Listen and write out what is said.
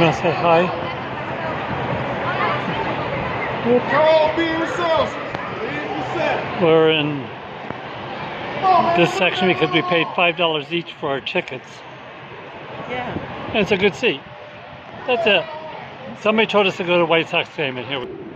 want to say hi? Carl, be yourselves. We're in this section because we paid $5 each for our tickets. Yeah. And it's a good seat. That's it. Somebody told us to go to White Sox game, and here we